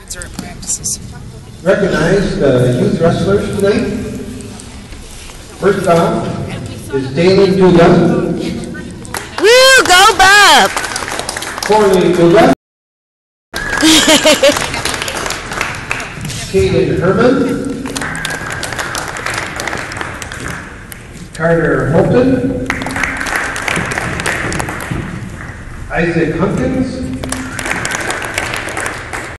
during practices. Recognize the youth wrestlers tonight. First off is Dalen Duda. Woo, go Bob! Corley Duda. Kaden Herman. Carter Holton. Isaac Hunkins.